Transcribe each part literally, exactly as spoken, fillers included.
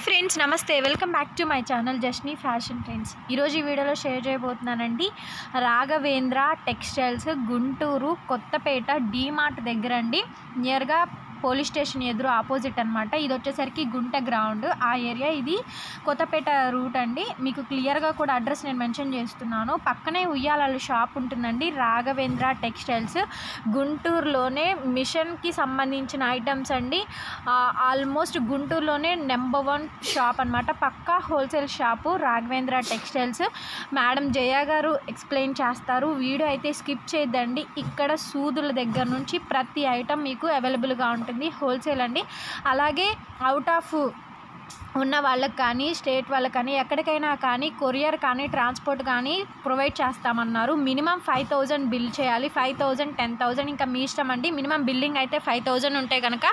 Friends నమస్తే welcome back to my channel Jasni fashion trends. ఈరోజు ఈ వీడియోలో షేర్ చేయబోతున్నానండి రాఘవేంద్ర టెక్స్టైల్స్ గుంటూరు కొత్తపేట డీమార్ట్ దగ్గర అండి, నియర్గా పోలీస్ స్టేషన్ ఎదురు ఆపోజిట్ అనమాట. ఇది వచ్చేసరికి గుంట గ్రౌండ్ ఆ ఏరియా. ఇది కొత్తపేట రూట్ అండి. మీకు క్లియర్గా కూడా అడ్రస్ నేను మెన్షన్ చేస్తున్నాను. పక్కనే ఉయ్యాల షాప్ ఉంటుందండి, రాఘవేంద్ర టెక్స్టైల్స్. గుంటూరులోనే మిషన్కి సంబంధించిన ఐటమ్స్ అండి. ఆల్మోస్ట్ గుంటూరులోనే నెంబర్ వన్ షాప్ అనమాట, పక్కా wholesale shop Raghavendra textiles. Madam Jaya garu explain చేస్తారు, వీడియో అయితే స్కిప్ చేయద్దండి. ఇక్కడ సూదుల దగ్గర నుంచి ప్రతి ఐటమ్ మీకు అవైలబుల్గా ఉంటుంది, హోల్సేల్ అండి. అలాగే అవుట్ ఆఫ్ ఉన్న వాళ్ళకి కానీ, స్టేట్ వాళ్ళకి కానీ, ఎక్కడికైనా కానీ కొరియర్ కానీ ట్రాన్స్పోర్ట్ కానీ ప్రొవైడ్ చేస్తామన్నారు. మినిమం ఫైవ్ థౌజండ్ బిల్ చేయాలి. ఫైవ్ థౌజండ్ టెన్ థౌజండ్ ఇంకా మీ ఇష్టం అండి. మినిమం బిల్లింగ్ అయితే ఫైవ్ థౌజండ్ ఉంటే కనుక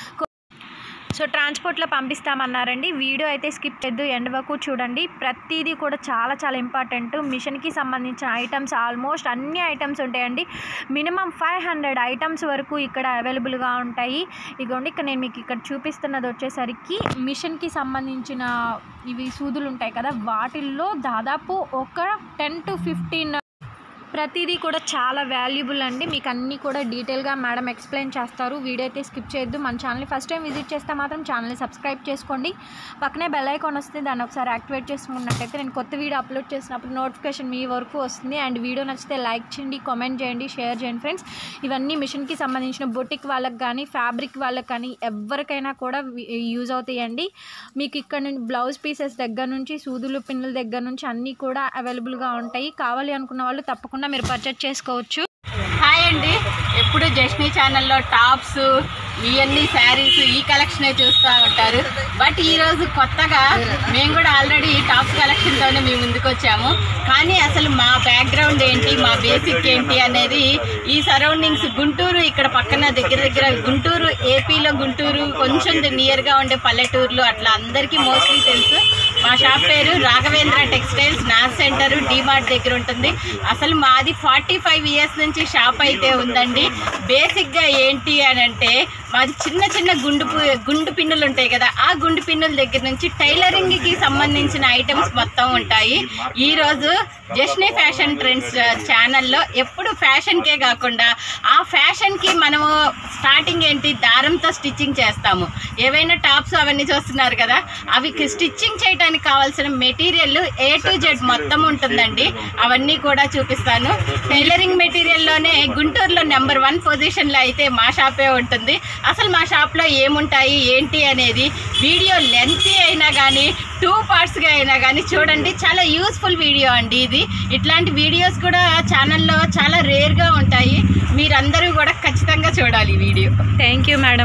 సో ట్రాన్స్పోర్ట్లో పంపిస్తామన్నారండి. వీడియో అయితే స్కిప్ చేయద్దు, ఎండ్ వరకు చూడండి. ప్రతిదీ కూడా చాలా చాలా ఇంపార్టెంట్. మిషన్కి సంబంధించిన ఐటమ్స్ ఆల్మోస్ట్ అన్ని ఐటమ్స్ ఉంటాయండి. మినిమం ఫైవ్ హండ్రెడ్ ఐటమ్స్ వరకు ఇక్కడ అవైలబుల్గా ఉంటాయి. ఇదిగోండి, ఇక్కడ నేను మీకు ఇక్కడ చూపిస్తున్నది వచ్చేసరికి మిషన్కి సంబంధించిన ఇవి సూదులు ఉంటాయి కదా, వాటిల్లో దాదాపు ఒక టెన్ టు ఫిఫ్టీన్ ప్రతిదీ కూడా చాలా వాల్యుబుల్ అండి. మీకు అన్నీ కూడా డీటెయిల్గా మేడం ఎక్స్ప్లెయిన్ చేస్తారు. వీడియో అయితే స్కిప్ చేయొద్దు. మన ఛానల్ని ఫస్ట్ టైం విజిట్ చేస్తే మాత్రం ఛానల్ని సబ్స్క్రైబ్ చేసుకోండి. పక్కనే బెల్ ఐకాన్ వస్తుంది, దాన్ని ఒకసారి యాక్టివేట్ చేసుకున్నట్టయితే నేను కొత్త వీడియో అప్లోడ్ చేసినప్పుడు నోటిఫికేషన్ మీ వరకు వస్తుంది. అండ్ వీడియో నచ్చితే లైక్ చేయండి, కామెంట్ చేయండి, షేర్ చేయండి ఫ్రెండ్స్. ఇవన్నీ మిషన్కి సంబంధించిన బొటిక్ వాళ్ళకి కానీ, ఫ్యాబ్రిక్ వాళ్ళకి కానీ ఎవరికైనా కూడా యూజ్ అవుతాయండి. మీకు ఇక్కడ నుంచి బ్లౌజ్ పీసెస్ దగ్గర నుంచి సూదులు పిన్నుల దగ్గర నుంచి అన్నీ కూడా అవైలబుల్గా ఉంటాయి. కావాలి అనుకున్న వాళ్ళు తప్పకుండా మీరు పర్చేజ్ చేసుకోవచ్చు. హాయ్ అండి, ఎప్పుడు జస్నీ ఛానల్లో టాప్స్ ఇవన్నీ శారీస్ ఈ కలెక్షనే చూస్తూ ఉంటారు. బట్ ఈరోజు కొత్తగా మేము కూడా ఆల్రెడీ టాప్స్ కలెక్షన్తోనే మేము ముందుకు వచ్చాము. కానీ అసలు మా బ్యాక్గ్రౌండ్ ఏంటి, మా బేసిక్ ఏంటి అనేది ఈ సరౌండింగ్స్ గుంటూరు ఇక్కడ పక్కన దగ్గర దగ్గర గుంటూరు ఏపీలో గుంటూరు కొంచెం నియర్గా ఉండే పల్లెటూరులో అట్లా అందరికీ మోస్ట్లీ తెలుసు. మా షాప్ పేరు Raghavendra textiles, Naaz center DMart దగ్గర ఉంటుంది. అసలు మాది ఫార్టీ ఫైవ్ ఇయర్స్ నుంచి షాప్ అయితే ఉందండి. బేసిక్గా ఏంటి అని అంటే మాది చిన్న చిన్న గుండు గుండు పిన్నులు ఉంటాయి కదా, ఆ గుండు పిన్నుల దగ్గర నుంచి టైలరింగ్కి సంబంధించిన ఐటమ్స్ మొత్తం ఉంటాయి. ఈరోజు జస్నీ ఫ్యాషన్ ట్రెండ్స్ ఛానల్లో ఎప్పుడు ఫ్యాషన్కే కాకుండా ఆ ఫ్యాషన్కి మనము స్టార్టింగ్ ఏంటి దారంతో స్టిచ్చింగ్ చేస్తాము. ఏవైనా టాప్స్ అవన్నీ చూస్తున్నారు కదా, అవి స్టిచ్చింగ్ చేయడానికి కావాల్సిన మెటీరియల్ ఏ టు జెడ్ మొత్తం ఉంటుందండి. అవన్నీ కూడా చూపిస్తాను. టైలరింగ్ మెటీరియల్లోనే గుంటూరులో నెంబర్ వన్ పొజిషన్లో అయితే మా షాపే ఉంటుంది. అసలు మా షాప్లో ఏముంటాయి ఏంటి అనేది వీడియో లెంతీ అయినా కానీ టూ పార్ట్స్గా అయినా కానీ చూడండి. చాలా యూస్ఫుల్ వీడియో అండి ఇది. ఇట్లాంటి వీడియోస్ కూడా ఛానల్లో చాలా రేర్గా ఉంటాయి. మీరందరూ కూడా ఖచ్చితంగా చూడాలి ఈ వీడియో. Thank you madam.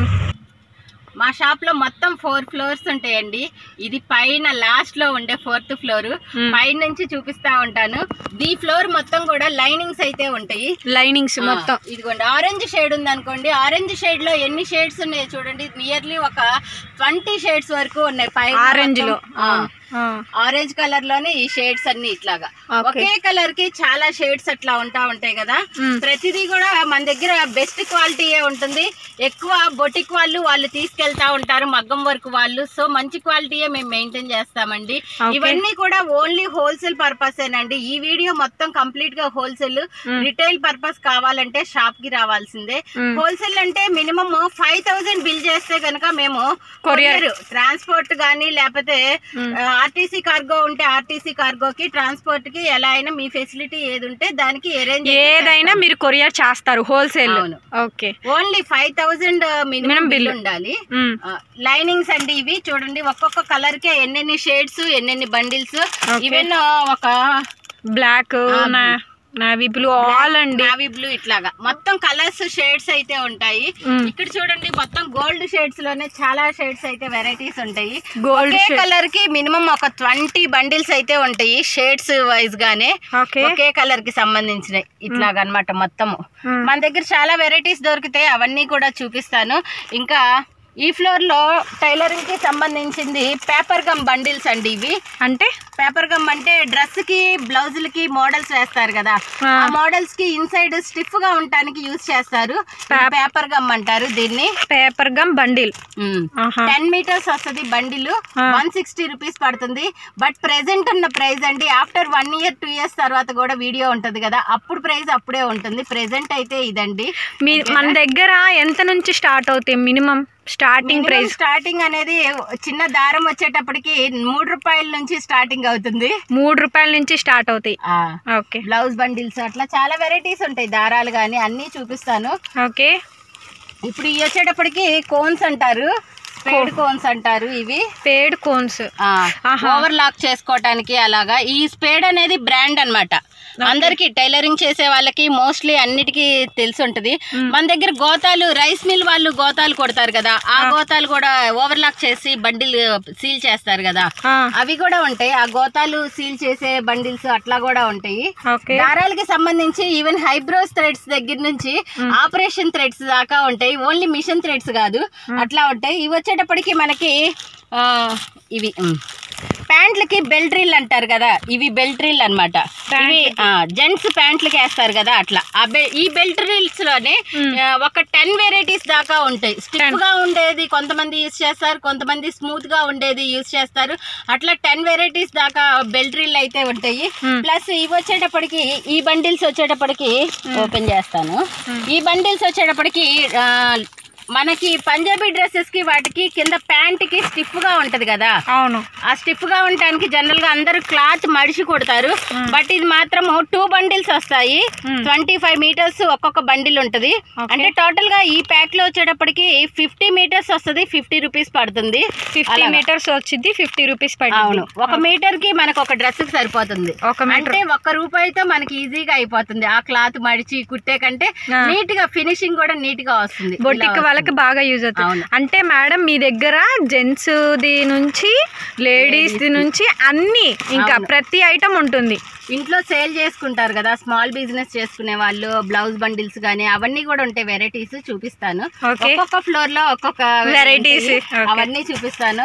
మా షాప్లో మొత్తం ఫోర్ ఫ్లోర్స్ ఉంటాయండి. ఇది పైన లాస్ట్ లో ఉండే ఫోర్త్ ఫ్లోర్. పైన నుంచి చూపిస్తా ఉంటాను. ఈ ఫ్లోర్ మొత్తం కూడా లైనింగ్స్ అయితే ఉంటాయి. లైనింగ్స్ మొత్తం ఇదిగోండి, ఆరెంజ్ షేడ్ ఉంది అనుకోండి. ఆరెంజ్ షేడ్ లో ఎన్ని షేడ్స్ ఉన్నాయి చూడండి, నియర్లీ ఒక ట్వంటీ షేడ్స్ వరకు ఉన్నాయి పైన. ఆరెంజ్ లో ఆరెంజ్ కలర్ లోనే ఈ షేడ్స్ అన్ని ఇట్లాగా ఒకే కలర్ కి చాలా షేడ్స్ అట్లా ఉంటా ఉంటాయి కదా. ప్రతిదీ కూడా మన దగ్గర బెస్ట్ క్వాలిటీయే ఉంటుంది. ఎక్కువ బొటిక్ వాళ్ళు వాళ్ళు తీసుకెళ్తా ఉంటారు, మగ్గం వర్క్ వాళ్ళు. సో మంచి క్వాలిటీయే మేము మెయింటైన్ చేస్తామండి. ఇవన్నీ కూడా ఓన్లీ హోల్సేల్ పర్పస్ ఏనండి. ఈ వీడియో మొత్తం కంప్లీట్ గా హోల్సేల్. రిటైల్ పర్పస్ కావాలంటే షాప్ కి రావాల్సిందే. హోల్సేల్ అంటే మినిమం ఫైవ్ థౌసండ్ బిల్ చేస్తే కనుక మేము కొరియర్ ట్రాన్స్పోర్ట్ గానీ లేకపోతే ఆర్టీసీ కార్గో ఉంటే ఆర్టీసీ కార్గోకి ట్రాన్స్పోర్ట్ కి ఎలా అయినా మీ ఫెసిలిటీ ఏది ఉంటే దానికి అరేంజ్ ఏదైనా మీరు కొరియర్ చేస్తారు wholesale. Okay, only five thousand minimum bill ఉండాలి. లైనింగ్స్ అండి ఇవి చూడండి, ఒక్కొక్క కలర్ కే ఎన్నెన్ని షేడ్స్ ఎన్నెన్ని బండిల్స్. ఈవెన్ ఒక బ్లాక్, నావీ బ్లూ, ఆల్ అండి, నావీ బ్లూ ఇట్లాగా మొత్తం కలర్స్ షేడ్స్ అయితే ఉంటాయి. ఇక్కడ చూడండి మొత్తం గోల్డ్ షేడ్స్ లోనే చాలా షేడ్స్ అయితే వెరైటీస్ ఉంటాయి. ఒకే కలర్ కి మినిమం ఒక ట్వంటీ బండిల్స్ అయితే ఉంటాయి షేడ్స్ వైజ్ గానే, ఒకే కలర్ కి సంబంధించినవి ఇట్లాగా అన్నమాట. మొత్తము మన దగ్గర చాలా వెరైటీస్ దొరుకుతాయి, అవన్నీ కూడా చూపిస్తాను. ఇంకా ఈ ఫ్లోర్ లో టైలరింగ్ కి సంబంధించింది పేపర్ గమ్ బండిల్స్ అండి. ఇవి అంటే పేపర్ గమ్ అంటే డ్రెస్ కి బ్లౌజులకి మోడల్స్ వేస్తారు కదా, ఆ మోడల్స్ కి ఇన్సైడ్ స్టిఫ్ గా ఉండటానికి యూజ్ చేస్తారు. పేపర్ గమ్ అంటారు దీన్ని. Paper gum bundle ten metres వస్తుంది బండిల్. వన్ సిక్స్టీ రూపీస్ పడుతుంది. బట్ ప్రెసెంట్ ఉన్న ప్రైస్ అండి, after one year two years తర్వాత కూడా వీడియో ఉంటది కదా, అప్పుడు ప్రైస్ అప్పుడే ఉంటుంది. ప్రెసెంట్ అయితే ఇదండి. మీ మన దగ్గర ఎంత నుంచి స్టార్ట్ అవుతాయి మినిమం స్టార్టింగ్ ప్రైస్? స్టార్టింగ్ అనేది చిన్న దారం వచ్చేటప్పటికి మూడు రూపాయల నుంచి స్టార్టింగ్ అవుతుంది. మూడు రూపాయల నుంచి స్టార్ట్ అవుతాయి. ఓకే. బ్లౌజ్ బండిల్స్ అట్లా చాలా వెరైటీస్ ఉంటాయి. దారాలు కానీ అన్ని చూపిస్తాను. ఓకే. ఇప్పుడు ఇవి వచ్చేటప్పటికి కోన్స్ అంటారు, పేడ్ కోన్స్ అంటారు. ఇవి పేడ్ కోన్స్ ఓవర్ లాక్ చేసుకోవటానికి అలాగా. ఈ స్పేడ్ అనేది బ్రాండ్ అన్నమాట. అందరికి టైలరింగ్ చేసే వాళ్ళకి మోస్ట్లీ అన్నిటికీ తెలిసి ఉంటది. మన దగ్గర గోతాలు రైస్ మిల్ వాళ్ళు గోతాలు కొడతారు కదా, ఆ గోతాలు కూడా ఓవర్ లాక్ చేసి బండిల్ సీల్ చేస్తారు కదా, అవి కూడా ఉంటాయి. ఆ గోతాలు సీల్ చేసే బండిల్స్ అట్లా కూడా ఉంటాయి. దారాలకి సంబంధించి ఈవెన్ హైబ్రోస్ థ్రెడ్స్ దగ్గర నుంచి ఆపరేషన్ థ్రెడ్స్ దాకా ఉంటాయి. ఓన్లీ మిషన్ థ్రెడ్స్ కాదు, అట్లా ఉంటాయి. ఇవి వచ్చేటప్పటికి మనకి ఇవి ప్యాంట్లకి బెల్ట్ డ్రిల్ అంటారు కదా, ఇవి బెల్ట్ డ్రిల్ అనమాట. ఇవి జెంట్స్ ప్యాంట్లకి వేస్తారు కదా, అట్లా ఈ బెల్ట్ డ్రిల్స్ లోనే ఒక టెన్ వెరైటీస్ దాకా ఉంటాయి. స్టిఫ్ గా ఉండేది కొంతమంది యూజ్ చేస్తారు, కొంతమంది స్మూత్ గా ఉండేది యూజ్ చేస్తారు. అట్లా టెన్ వెరైటీస్ దాకా బెల్ట్ డ్రిల్ అయితే ఉంటాయి. ప్లస్ ఇవి వచ్చేటప్పటికి ఈ బండిల్స్ వచ్చేటప్పటికి ఓపెన్ చేస్తాను. ఈ బండిల్స్ వచ్చేటప్పటికి మనకి పంజాబీ డ్రెస్సెస్ కి వాటికి కింద ప్యాంట్ కి స్టిఫ్ గా ఉంటది కదా, అవును, ఆ స్టిఫ్ గా ఉండటానికి జనరల్ గా అందరు క్లాత్ మడిచి కొడతారు. బట్ ఇది మాత్రం టూ బండిల్స్ వస్తాయి. ట్వంటీ ఫైవ్ మీటర్స్ ఒక్కొక్క బండిల్ ఉంటది. అంటే టోటల్ గా ఈ ప్యాక్ లో వచ్చేటప్పటికి ఫిఫ్టీ మీటర్స్ వస్తుంది. ఫిఫ్టీ రూపీస్ పడుతుంది. ఫిఫ్టీ మీటర్స్ వచ్చింది ఫిఫ్టీ రూపీస్ పడుతుంది. అవును, ఒక మీటర్ కి మనకు ఒక డ్రెస్ కి సరిపోతుంది. అంటే ఒక్క రూపాయితో మనకి ఈజీగా అయిపోతుంది. ఆ క్లాత్ మడిచి కుట్టే కంటే నీట్ గా ఫినిషింగ్ కూడా నీట్ గా వస్తుంది. బొట్టికి వాళ్ళకి బాగా యూజ్ అవుతుంది. అంటే మేడం మీ దగ్గర జెంట్స్ ది నుంచి లేడీస్ ది నుంచి అన్ని ఇంకా ప్రతి ఐటమ్ ఉంటుంది. ఇంట్లో సేల్ చేసుకుంటారు కదా, స్మాల్ బిజినెస్ చేసుకునే వాళ్ళు బ్లౌజ్ బండిల్స్ గానీ అవన్నీ కూడా ఉంటాయి. వెరైటీస్ చూపిస్తాను. ఒక్కొక్క ఫ్లోర్ లో ఒక్కొక్క వెరైటీస్ అవన్నీ చూపిస్తాను.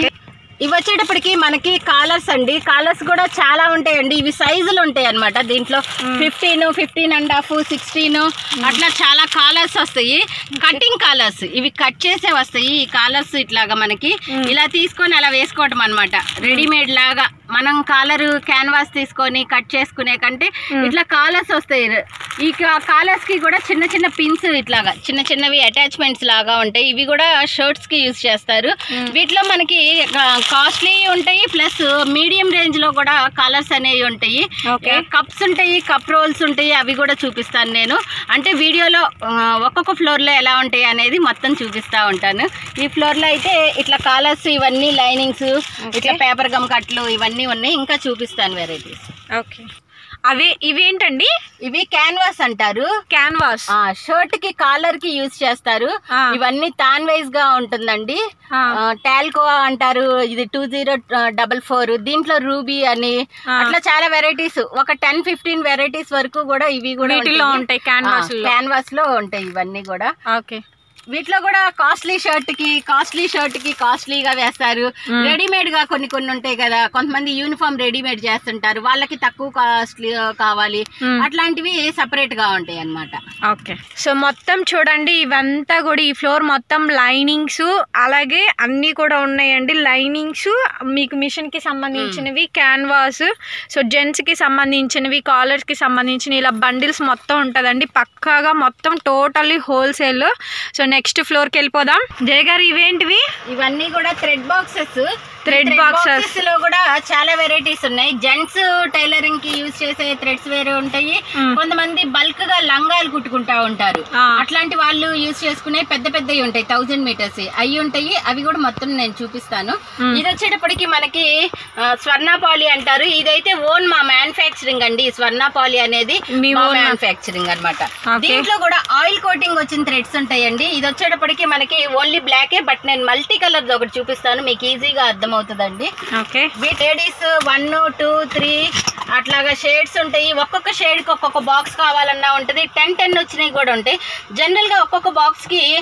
ఇవి వచ్చేటప్పటికి మనకి కాలర్స్ అండి. కాలర్స్ కూడా చాలా ఉంటాయండి. ఇవి సైజులు ఉంటాయి అనమాట. దీంట్లో fifteen fifteen and half sixteen అట్లా చాలా కాలర్స్ వస్తాయి. కటింగ్ కాలర్స్ ఇవి కట్ చేసే వస్తాయి. ఈ కాలర్స్ ఇట్లాగా మనకి ఇలా తీసుకొని అలా వేసుకోవటం అనమాట. రెడీమేడ్ లాగా మనం కాలర్ క్యాన్వాస్ తీసుకొని కట్ చేసుకునే కంటే ఇట్లా కాలర్స్ వస్తాయి. ఈ కాలర్స్ కి కూడా చిన్న చిన్న పిన్స్ ఇట్లాగా చిన్న చిన్నవి అటాచ్మెంట్స్ లాగా ఉంటాయి. ఇవి కూడా షర్ట్స్ కి యూజ్ చేస్తారు. వీటిలో మనకి కాస్ట్లీ ఉంటాయి, ప్లస్ మీడియం రేంజ్ లో కూడా కలర్స్ అనేవి ఉంటాయి. కప్స్ ఉంటాయి, కప్ రోల్స్ ఉంటాయి. అవి కూడా చూపిస్తాను నేను. అంటే వీడియోలో ఒక్కొక్క ఫ్లోర్ లో ఎలా ఉంటాయి అనేది మొత్తం చూపిస్తా ఉంటాను. ఈ ఫ్లోర్ లో అయితే ఇట్లా కలర్స్ ఇవన్నీ లైనింగ్స్ ఇట్లా పేపర్ గమ్ కట్లు ఇవన్నీ ఉన్నాయి. ఇంకా చూపిస్తాను వెరైటీస్. ఓకే. అవి ఇవేంటండి? ఇవి క్యాన్వాస్ అంటారు. క్యాన్వాస్ షర్ట్ కి కాలర్ కి యూజ్ చేస్తారు. ఇవన్నీ తాన్ వైజ్ గా ఉంటుందండి. టాల్కో అంటారు. ఇది టూ జీరో డబల్ ఫోర్ దీంట్లో రూబీ అని అట్లా చాలా వెరైటీస్ ఒక టెన్ ఫిఫ్టీన్ వెరైటీస్ వరకు కూడా ఇవి కూడా ఉంటాయి. క్యాన్వాస్ క్యాన్వాస్ లో ఉంటాయి ఇవన్నీ కూడా. ఓకే. వీటిలో కూడా కాస్ట్లీ షర్ట్ కి కాస్ట్లీ షర్ట్ కి కాస్ట్లీగా వేస్తారు. రెడీమేడ్ గా కొన్ని కొన్ని ఉంటాయి కదా, కొంతమంది యూనిఫామ్ రెడీమేడ్ చేస్తుంటారు, వాళ్ళకి తక్కువ కాస్ట్లీ కావాలి, అట్లాంటివి సపరేట్ గా ఉంటాయి అన్నమాట. ఓకే. సో మొత్తం చూడండి ఇవంతా కూడా ఈ ఫ్లోర్ మొత్తం లైనింగ్స్ అలాగే అన్ని కూడా ఉన్నాయండి. లైనింగ్స్ మీకు మిషన్ కి సంబంధించినవి, క్యాన్వాస్, సో జెంట్స్ కి సంబంధించినవి, కాలర్స్ కి సంబంధించినవి, ఇలా బండిల్స్ మొత్తం ఉంటుందండి. పక్కాగా మొత్తం totally wholesale. So next floor కి వెళ్ళిపోదాం. జయ గారు ఇవేంటివి? ఇవన్నీ కూడా థ్రెడ్ బాక్సెస్. థ్రెడ్ బాక్సెస్ లో కూడా చాలా వెరైటీస్ ఉన్నాయి. జెంట్స్ టైలరింగ్ కి యూజ్ చేసే థ్రెడ్స్ వేరే ఉంటాయి. కొంతమంది బల్క్ గా లంగాలు కుట్టుకుంటా ఉంటారు. అట్లాంటి వాళ్ళు యూజ్ చేసుకునే పెద్ద పెద్దవి ఉంటాయి, థౌజండ్ మీటర్స్ అవి ఉంటాయి. అవి కూడా మొత్తం నేను చూపిస్తాను. ఇది వచ్చేటప్పటికి మనకి స్వర్ణపాలి అంటారు. ఇదైతే ఓన్ మా మ్యానుఫ్యాక్చరింగ్ అండి. స్వర్ణపాలి అనేది మ్యానుఫ్యాక్చరింగ్ అనమాట. దీంట్లో కూడా ఆయిల్ కోటింగ్ వచ్చిన థ్రెడ్స్ ఉంటాయండి. ఇది వచ్చేటప్పటికి మనకి ఓన్లీ బ్లాకే, బట్ నేను మల్టీ కలర్ ఒకటి చూపిస్తాను, మీకు ఈజీగా అర్థం అవుతుందండి. Okay. Ladies one two three అట్లాగా షేడ్స్ ఉంటాయి. ఒక్కొక్క షేడ్ కి ఒక్కొక్క బాక్స్ కావాలన్నా ఉంటుంది. టెన్ టెన్ వచ్చినవి కూడా ఉంటాయి. జనరల్ గా ఒక్కొక్క బాక్స్ కి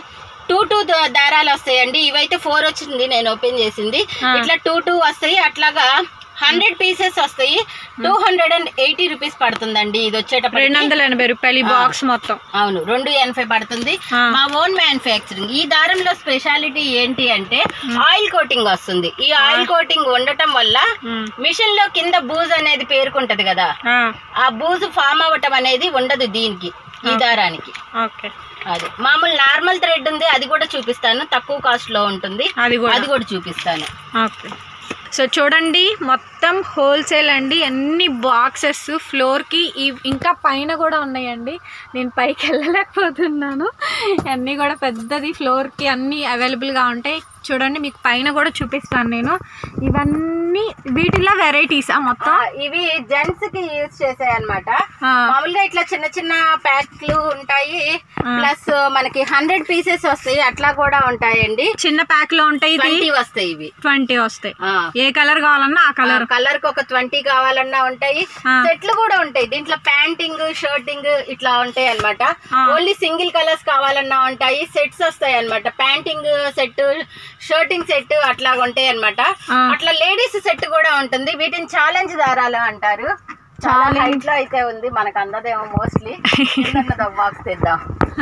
టూ టూ దారాలు వస్తాయండి. ఇవైతే ఫోర్ వచ్చింది నేను ఓపెన్ చేసింది. ఇట్లా టూ టూ వస్తాయి. అట్లాగా హండ్రెడ్ పీసెస్ వస్తాయి. Two hundred and eighty rupees పడుతుందండి. ఇది వచ్చేటప్పుడు రెండు వందల ఎనభై రూపాయలు ఈ బాక్స్ మొత్తం. అవును, రెండు ఎనభై పడుతుంది. మా ఓన్ మ్యానుఫ్యాక్చరింగ్. ఈ దారంలో స్పెషాలిటీ ఏంటి అంటే ఆయిల్ కోటింగ్ వస్తుంది. ఈ ఆయిల్ కోటింగ్ ఉండటం వల్ల మిషన్ లో కింద బూజ్ అనేది పేరుకుంటది కదా, ఆ బూజు ఫామ్ అవ్వటం అనేది ఉండదు దీనికి, ఈ దారానికి. అది మామూలు నార్మల్ థ్రెడ్ ఉంది, అది కూడా చూపిస్తాను. తక్కువ కాస్ట్ లో ఉంటుంది, అది కూడా చూపిస్తాను. సో చూడండి, మొత్తం హోల్సేల్ అండి. అన్ని బాక్సెస్ ఫ్లోర్కి ఇంకా పైన కూడా ఉన్నాయండి. నేను పైకి వెళ్ళలేకపోతున్నాను. అన్నీ కూడా పెద్దది ఫ్లోర్కి అన్నీ అవైలబుల్గా ఉంటాయి. చూడండి, మీకు పైన కూడా చూపిస్తాను నేను. ఇవన్నీ వీటిలో వెరైటీసా మొత్తం? ఇవి జెంట్స్ కి యూజ్ చేసాయి అనమాట. మామూలుగా ఇట్లా చిన్న చిన్న ప్యాక్లు ఉంటాయి, ప్లస్ మనకి హండ్రెడ్ పీసెస్ వస్తాయి, అట్లా కూడా ఉంటాయండి. చిన్న ప్యాక్ లో ఉంటాయి, ట్వంటీ వస్తాయి. ఇవి ట్వంటీ వస్తాయి. ఏ కలర్ కావాలన్నా ఆ కలర్, కలర్ కి ఒక ట్వంటీ కావాలన్నా ఉంటాయి. సెట్లు కూడా ఉంటాయి దీంట్లో, ప్యాంటింగ్ షర్టింగ్ ఇట్లా ఉంటాయి అనమాట. ఓన్లీ సింగిల్ కలర్స్ కావాలన్నా ఉంటాయి. సెట్స్ వస్తాయి అనమాట, ప్యాంటింగ్ సెట్, షర్టింగ్ సెట్ అట్లాగా ఉంటాయి అనమాట. అట్లా లేడీస్ సెట్ కూడా ఉంటుంది. వీటిని ఛాలెంజ్ దారాలు అంటారు. చాలా హైట్ లో అయితే ఉంది, మనకు అందదేమో మోస్ట్లీ. బాక్స్ తెద్దాం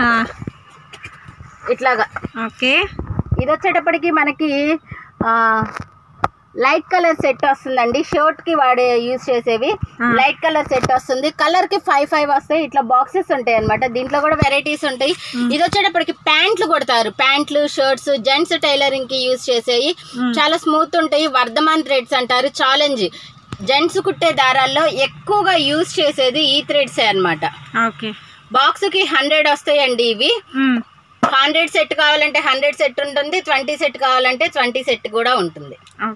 ఇట్లాగా. ఓకే, ఇది వచ్చేటప్పటికి మనకి లైట్ కలర్ సెట్ వస్తుందండి. షర్ట్ కి వాడే యూజ్ చేసేవి లైట్ కలర్ సెట్ వస్తుంది. కలర్ కి ఫైవ్ ఫైవ్ వస్తాయి. ఇట్లా బాక్సెస్ ఉంటాయి అనమాట. దీంట్లో కూడా వెరైటీస్ ఉంటాయి. ఇది వచ్చేటప్పటికి ప్యాంట్లు కొడతారు, ప్యాంట్లు షర్ట్స్ జెంట్స్ టైలరింగ్ కి యూజ్ చేసేవి. చాలా స్మూత్ ఉంటాయి. వర్ధమాన్ థ్రెడ్స్ అంటారు. ఛాలెంజ్ జెంట్స్ కుట్టే దారాల్లో ఎక్కువగా యూజ్ చేసేది ఈ థ్రెడ్సే అనమాట. బాక్స్ కి హండ్రెడ్ వస్తాయండి. ఇవి హండ్రెడ్ సెట్ కావాలంటే హండ్రెడ్ సెట్ ఉంటుంది, ట్వంటీ సెట్ కావాలంటే ట్వంటీ సెట్ కూడా ఉంటుంది.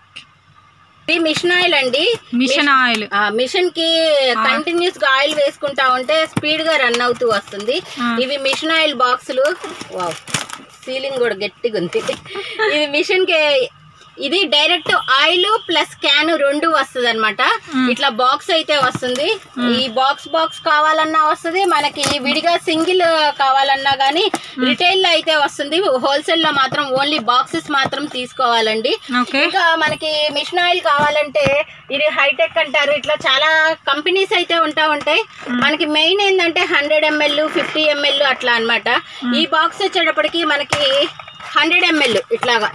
ఇది మిషన్ ఆయిల్ అండి. మిషన్ ఆయిల్ మిషన్ కి కంటిన్యూస్ గా ఆయిల్ వేసుకుంటా ఉంటే స్పీడ్ గా రన్ అవుతూ వస్తుంది. ఇవి మిషన్ ఆయిల్ బాక్సులు. వావ్, సీలింగ్ కూడా గట్టిగా ఉంది. ఇది మిషన్ కి ఇది డైరెక్ట్ ఆయిల్ ప్లస్ క్యాన్ రెండు వస్తుంది అనమాట. ఇట్లా బాక్స్ అయితే వస్తుంది. ఈ బాక్స్ బాక్స్ కావాలన్నా వస్తుంది, మనకి విడిగా సింగిల్ కావాలన్నా గానీ రిటైల్ లో అయితే వస్తుంది. హోల్సేల్ లో మాత్రం ఓన్లీ బాక్సెస్ మాత్రం తీసుకోవాలండి. ఇంకా మనకి మిషన్ ఆయిల్ కావాలంటే ఇది హైటెక్ అంటారు. ఇట్లా చాలా కంపెనీస్ అయితే ఉంటా ఉంటాయి. మనకి మెయిన్ ఏంటంటే హండ్రెడ్ ఎంఎల్ ఫిఫ్టీ ఎంఎల్ అట్లా అనమాట. ఈ బాక్స్ వచ్చేటప్పటికి మనకి హండ్రెడ్ ఎంఎల్ ఇట్లాగా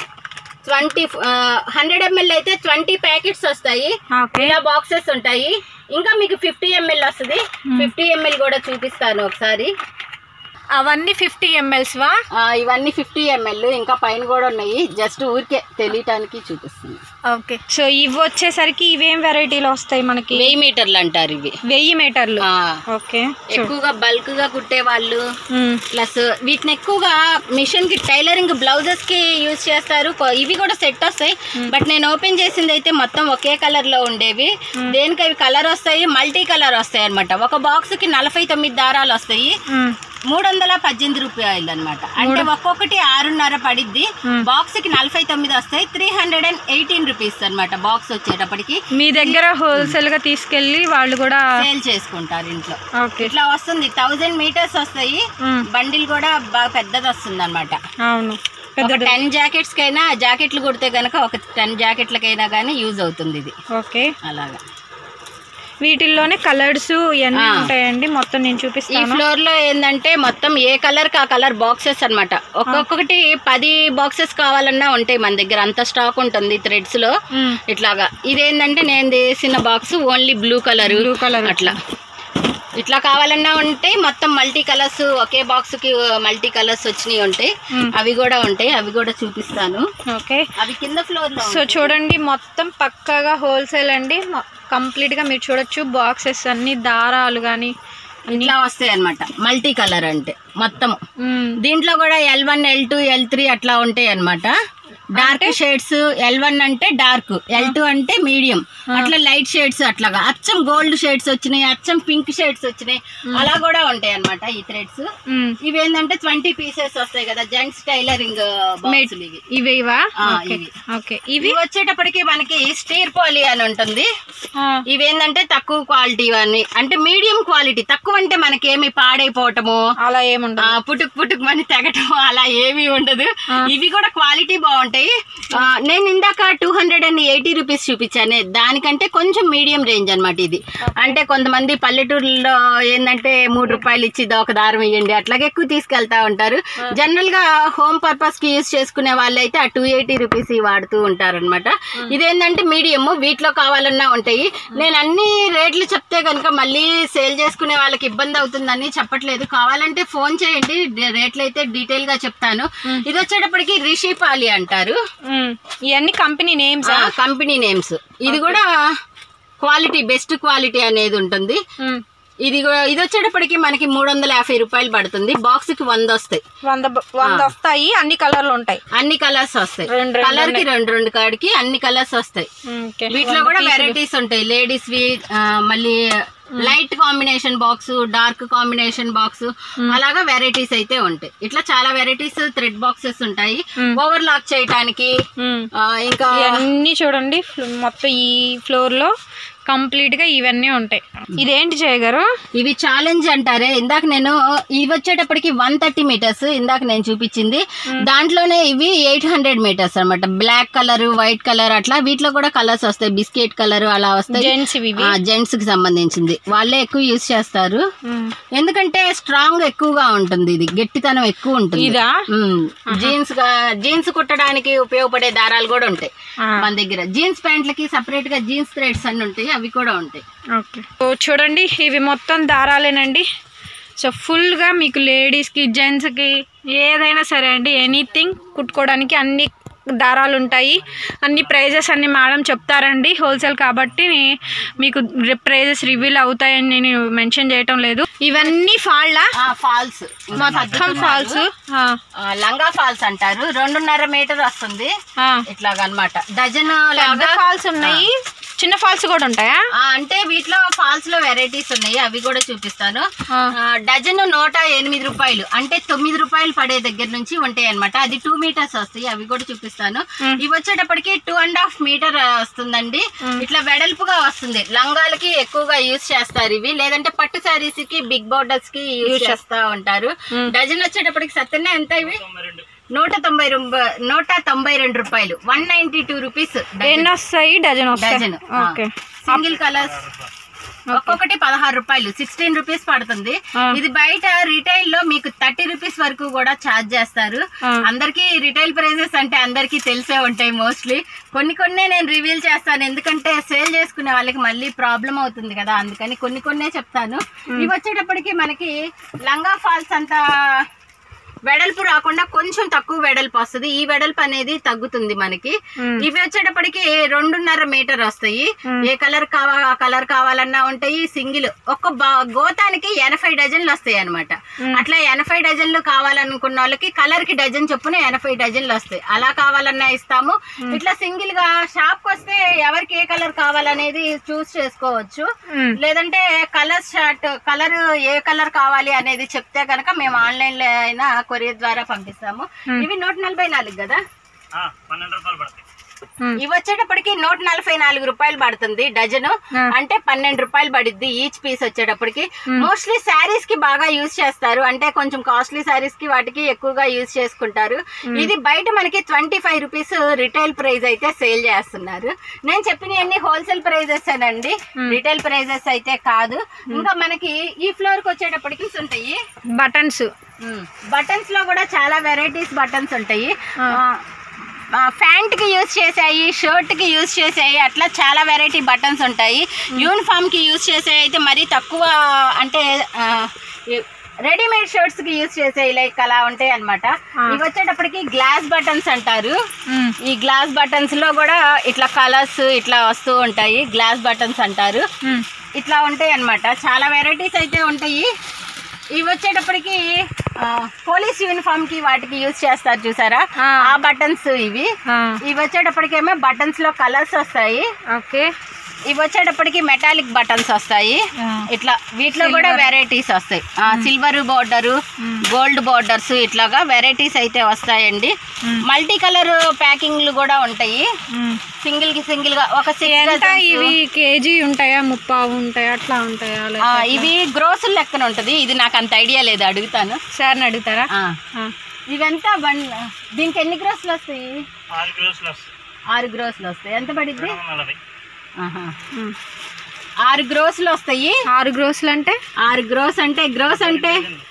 ట్వంటీ హండ్రెడ్ ఎంఎల్ అయితే ట్వంటీ ప్యాకెట్స్ వస్తాయి. ఇలా బాక్సెస్ ఉంటాయి. ఇంకా మీకు ఫిఫ్టీ ఎంఎల్ వస్తుంది. ఫిఫ్టీ ఎంఎల్ కూడా చూపిస్తాను ఒకసారి. అవన్నీ ఫిఫ్టీ ఎంఎల్స్ వా? ఇవన్నీ ఫిఫ్టీ ఎంఎల్. ఇంకా పైన కూడా ఉన్నాయి, జస్ట్ ఊరికే తెలియటానికి చూపిస్తుంది. ఓకే, సో ఇవి వచ్చేసరికి ఇవేం వెరైటీలు వస్తాయి మనకి? వెయ్యి మీటర్లు అంటారు ఇవి. వెయ్యి మీటర్లు. ఓకే, ఎక్కువగా బల్క్ గా కుట్టే వాళ్ళు, ప్లస్ వీటిని ఎక్కువగా మిషన్ కి టైలరింగ్ బ్లౌజెస్ కి యూజ్ చేస్తారు. ఇవి కూడా సెట్ వస్తాయి, బట్ నేను ఓపెన్ చేసింది అయితే మొత్తం ఒకే కలర్ లో ఉండేవి. దేనికి అవి కలర్ వస్తాయి, మల్టీ కలర్ వస్తాయి అనమాట. ఒక బాక్స్ కి నలభై తొమ్మిది దారాలు వస్తాయి. మూడు వందల పద్దెనిమిది రూపాయలు అనమాట. అంటే ఒక్కొక్కటి ఆరున్నర పడిద్ది. బాక్స్ కి నలభై తొమ్మిది వస్తాయి. Three hundred and eighteen rupees అనమాట బాక్స్ వచ్చేటప్పటికి. మీ దగ్గర హోల్సేల్ గా తీసుకెళ్లి వాళ్ళు కూడా సేల్ చేసుకుంటారు ఇంట్లో. ఇట్లా వస్తుంది, థౌజండ్ మీటర్స్ వస్తాయి. బండిల్ కూడా బాగా పెద్దది వస్తుంది అనమాట. అవును, టెన్ జాకెట్స్ కైనా, జాకెట్లు కుడితే గనక ఒక టెన్ జాకెట్లకైనా కానీ యూజ్ అవుతుంది ఇది. ఓకే, అలాగా. వీటిల్లోనే కలర్స్ ఇవన్నీ ఉంటాయండి. మొత్తం నేను చూపిస్తాను. ఈ ఫ్లోర్ లో ఏంటంటే మొత్తం ఏ కలర్ కి ఆ కలర్ బాక్సెస్ అనమాట. ఒక్కొక్కటి పది బాక్సెస్ కావాలన్నా ఉంటాయి మన దగ్గర, అంత స్టాక్ ఉంటుంది థ్రెడ్స్ లో. ఇట్లాగా ఇదేంటంటే నేను తీసిన box only blue colour. Blue colour అట్లా ఇట్లా కావాలన్నా ఉంటాయి. మొత్తం మల్టీ కలర్స్ ఒకే బాక్స్ కి మల్టీ కలర్స్ వచ్చినాయి ఉంటాయి. అవి కూడా ఉంటాయి, అవి కూడా చూపిస్తాను. ఓకే, అవి కింద ఫ్లోర్ లో. సో చూడండి, మొత్తం పక్కాగా హోల్సేల్ అండి. కంప్లీట్ గా మీరు చూడొచ్చు. బాక్సెస్ అన్ని దారాలు గానీ ఇట్లా వస్తాయి అనమాట. మల్టీ కలర్ అంటే మొత్తం దీంట్లో కూడా L one L two L three అట్లా ఉంటాయి అనమాట. Dark shades. ఎల్ వన్ అంటే డార్క్, ఎల్ టూ అంటే మీడియం, అట్లా లైట్ షేడ్స్ అట్లాగా అచ్చం గోల్డ్ షేడ్స్ వచ్చినాయి, అచ్చం పింక్ షేడ్స్ వచ్చినాయి, అలా కూడా ఉంటాయి అన్నమాట ఈ థ్రెడ్స్. ఇవి ఏంటంటే ట్వంటీ పీసెస్ వస్తాయి కదా జెంట్స్ టైలరింగ్ బాక్సులు ఇవి. ఇవి ఇవా? ఇవి ఓకే. ఇవి వచ్చేటప్పటికి మనకి స్టీర్ పాలీ అని ఉంటుంది. ఇవేంటంటే తక్కువ క్వాలిటీ అని, అంటే మీడియం క్వాలిటీ. తక్కువ అంటే మనకి ఏమి పాడైపోవటము అలా ఏముండదు, పుట్టుకు పుట్టుకు మని తెగటం అలా ఏమీ ఉండదు. ఇవి కూడా క్వాలిటీ బాగుంటాయి. నేను ఇందాక two hundred and eighty rupees చూపించాను, దానికంటే కొంచెం మీడియం రేంజ్ అనమాట ఇది. అంటే కొంతమంది పల్లెటూరులో ఏంటంటే మూడు రూపాయలు ఇచ్చి ఒక దారం ఇవ్వండి అట్లాగే ఎక్కువ తీసుకెళ్తా ఉంటారు. జనరల్ గా హోమ్ పర్పస్ కి యూజ్ చేసుకునే వాళ్ళు అయితే ఆ టూ ఎయిటీ రూపీస్ వాడుతూ ఉంటారు అనమాట. ఇదేంటంటే మీడియం, వీటిలో కావాలన్నా ఉంటాయి. నేను అన్ని రేట్లు చెప్తే కనుక మళ్ళీ సేల్ చేసుకునే వాళ్ళకి ఇబ్బంది అవుతుందని చెప్పట్లేదు. కావాలంటే ఫోన్ చేయండి, రేట్లు అయితే డీటెయిల్ గా చెప్తాను. ఇది వచ్చేటప్పటికి రిషి పాలి అంటారు. ఇవన్నీ కంపెనీ నేమ్స్, కంపెనీ నేమ్స్. ఇది కూడా క్వాలిటీ బెస్ట్ క్వాలిటీ అనేది ఉంటుంది. ఇది ఇది వచ్చేటప్పటికి మనకి మూడు వందల యాభై రూపాయలు పడుతుంది. బాక్స్ కి వంద వస్తాయి, వంద వంద వస్తాయి. అన్ని కలర్లు ఉంటాయి, అన్ని కలర్స్ వస్తాయి. కలర్ కి రెండు రెండు కాడికి అన్ని కలర్స్ వస్తాయి. వీటిలో కూడా వెరైటీస్ ఉంటాయి. లేడీస్ వి మళ్ళీ light combination box, dark combination box, అలాగా వెరైటీస్ అయితే ఉంటాయి. ఇట్లా చాలా వెరైటీస్ థ్రెడ్ బాక్సెస్ ఉంటాయి ఓవర్ లాక్ చేయడానికి. ఇంకా అన్ని చూడండి మొత్తం ఈ ఫ్లోర్ లో కంప్లీట్ గా ఇవన్నీ ఉంటాయి. ఇదేంటి చేయగారు? ఇవి ఛాలెంజ్ అంటారే. ఇందాక నేను ఇవి వచ్చేటప్పటికి వన్ థర్టీ మీటర్స్ ఇందాక నేను చూపించింది. దాంట్లోనే ఇవి ఎయిట్ హండ్రెడ్ మీటర్స్ అనమాట. బ్లాక్ కలర్, వైట్ కలర్ అట్లా వీటిలో కూడా కలర్స్ వస్తాయి. బిస్కెట్ కలర్ అలా వస్తాయి. జెంట్స్ జెంట్స్ కి సంబంధించింది వాళ్ళే ఎక్కువ యూజ్ చేస్తారు. ఎందుకంటే స్ట్రాంగ్ ఎక్కువగా ఉంటుంది, ఇది గట్టితనం ఎక్కువ ఉంటుంది. జీన్స్ జీన్స్ కుట్టడానికి ఉపయోగపడే దారాలు కూడా ఉంటాయి మన దగ్గర. జీన్స్ ప్యాంట్లకి సపరేట్ గా జీన్స్ థ్రెడ్స్ అన్ని ఉంటాయి, అవి కూడా ఉంటాయి. ఓకే, చూడండి ఇవి మొత్తం దారాలేనండి. సో ఫుల్గా మీకు లేడీస్కి, జెంట్స్కి ఏదైనా సరే అండి, ఎనీథింగ్ కుట్టుకోవడానికి అన్ని దారాలు ఉంటాయి. అన్ని ప్రైజెస్ అన్ని మేడం చెప్తారండి, హోల్సేల్ కాబట్టి మీకు ప్రైజెస్ రివీల్ అవుతాయని నేను మెన్షన్ చేయటం లేదు. ఇవన్నీ ఫాల్లా? ఫాల్స్, మొత్తం ఫాల్స్, లంగా ఫాల్స్ అంటారు. రెండున్నర మీటర్ వస్తుంది ఇట్లాగనమాట. డజన్ ఫాల్స్ ఉన్నాయి, చిన్న ఫాల్స్ కూడా ఉంటాయా? అంటే వీటిలో ఫాల్స్ లో వెరైటీస్ ఉన్నాయి, అవి కూడా చూపిస్తాను. డజన్ నూట ఎనిమిది రూపాయలు, అంటే తొమ్మిది రూపాయలు పడే దగ్గర నుంచి ఉంటాయి అనమాట. అది టూ మీటర్స్ వస్తాయి, అవి కూడా చూపిస్తాను. ఇవి వచ్చేటప్పటికి టూ అండ్ హాఫ్ మీటర్ వస్తుందండి. ఇట్లా వెడల్పుగా వస్తుంది. లంగాలకి ఎక్కువగా యూజ్ చేస్తారు ఇవి, లేదంటే పట్టు శారీస్ కి, బిగ్ బోర్డర్స్ కి యూజ్ చేస్తా ఉంటారు. డజన్ వచ్చేటప్పటికి సత్యనే ఎంత ఇవి? నూట తొంభై నూట తొంభై రెండు రూపాయలు, వన్ నైన్టీ టూ రూపీస్. ఎన్ని వస్తాయి? Dozen dozen. సింగిల్ కలర్స్ ఒక్కొక్కటి పదహారు రూపాయలు, సిక్స్టీన్ రూపీస్ పడుతుంది. ఇది బయట రిటైల్ లో మీకు థర్టీ రూపీస్ వరకు కూడా ఛార్జ్ చేస్తారు. అందరికి రిటైల్ ప్రైజెస్ అంటే అందరికి తెలిసే ఉంటాయి మోస్ట్లీ. కొన్ని కొన్ని నేను రివీల్ చేస్తాను, ఎందుకంటే సేల్ చేసుకునే వాళ్ళకి మళ్ళీ ప్రాబ్లం అవుతుంది కదా, అందుకని కొన్ని కొన్నే చెప్తాను. ఇవి వచ్చేటప్పటికి మనకి లంగా ఫాల్స్ అంతా వెడల్పు రాకుండా కొంచెం తక్కువ వెడల్పు వస్తుంది. ఈ వెడల్పు అనేది తగ్గుతుంది మనకి. ఇవి వచ్చేటప్పటికి రెండున్నర మీటర్ వస్తాయి. ఏ కలర్ కావాలా ఆ కలర్ కావాలన్నా ఉంటాయి. సింగిల్ ఒక్క గోతానికి ఎనభై డజన్లు వస్తాయి అనమాట. అట్లా ఎనభై డజన్లు కావాలనుకున్న వాళ్ళకి కలర్ కి డజన్ చొప్పున ఎనభై డజన్లు వస్తాయి. అలా కావాలన్నా ఇస్తాము. ఇట్లా సింగిల్ గా షాప్ కి వస్తే ఎవరికి ఏ కలర్ కావాలనేది చూస్ చేసుకోవచ్చు. లేదంటే కలర్ షార్ట్ కలర్ ఏ కలర్ కావాలి అనేది చెప్తే కనుక మేము ఆన్లైన్ లో అయినా కొరియర్ ద్వారా పంపిస్తాము. ఇవి నూట నలభై నాలుగు కదా, ఇవి వచ్చేటప్పటికి నూట నలభై నాలుగు రూపాయలు పడుతుంది డజను. అంటే పన్నెండు రూపాయలు పడుద్ది ఈచ్ పీస్ వచ్చేటప్పటికి. మోస్ట్లీ శారీస్ కి బాగా యూజ్ చేస్తారు, అంటే కొంచెం కాస్ట్లీ శారీస్ కి వాటికి ఎక్కువగా యూజ్ చేసుకుంటారు. ఇది బయట మనకి twenty five rupees retail price అయితే సేల్ చేస్తున్నారు. నేను చెప్పిన అన్ని హోల్సేల్ ప్రైజెస్ అండి, రిటైల్ ప్రైజెస్ అయితే కాదు. ఇంకా మనకి ఈ ఫ్లోర్ కి వచ్చేటప్పటికి ఉంటాయి బటన్స్. బటన్స్ లో కూడా చాలా వెరైటీస్ బటన్స్ ఉంటాయి. ప్యాంట్ కి యూజ్ చేసాయి, షర్ట్ కి యూజ్ చేసాయి, అట్లా చాలా వెరైటీ బటన్స్ ఉంటాయి. యూనిఫామ్ కి యూజ్ చేసాయి అయితే మరీ తక్కువ, అంటే రెడీమేడ్ షర్ట్స్ కి యూజ్ చేసాయి లైక్ అలా ఉంటాయి అనమాట. ఇవి వచ్చేటప్పటికి గ్లాస్ బటన్స్ అంటారు. ఈ గ్లాస్ బటన్స్ లో కూడా ఇట్లా కలర్స్ ఇట్లా వస్తూ ఉంటాయి, గ్లాస్ బటన్స్ అంటారు. ఇట్లా ఉంటాయి అనమాట, చాలా వెరైటీస్ అయితే ఉంటాయి. ఇవి వచ్చేటప్పటికి పోలీస్ యూనిఫామ్ కి వాటికి యూజ్ చేస్తారు చూసారా, ఆ బటన్స్ ఇవి. ఇవి వచ్చేటప్పటికేమో బటన్స్ లో కలర్స్ వస్తాయి. ఓకే, ఇవి వచ్చేటప్పటికి మెటాలిక్ బటన్స్ వస్తాయి ఇట్లా. వీటిలో కూడా వెరైటీస్ వస్తాయి. సిల్వర్ బోర్డరు, గోల్డ్ బోర్డర్స్ ఇట్లాగా వెరైటీస్ అయితే వస్తాయండి. మల్టీ కలర్ ప్యాకింగ్లు కూడా ఉంటాయి. సింగిల్ కి సింగిల్ గా ఒక ఇవి కేజీ ఉంటాయా, ముప్పావు ఉంటాయా, అట్లా ఉంటాయా? ఇవి గ్రోసుల లెక్కన ఉంటది. ఇది నాకు అంత ఐడియా లేదు, అడుగుతాను. సార్ అడుగుతారా? ఇవంతా వన్ దీనికి ఎన్ని గ్రోసులు వస్తాయి? ఆరు గ్రోసులు వస్తాయి. ఎంత పడిద్ది? ఆరు గ్రోసులు వస్తాయి. ఆరు గ్రోసులు అంటే ఆరు గ్రోస్ అంటే గ్రోస్ అంటే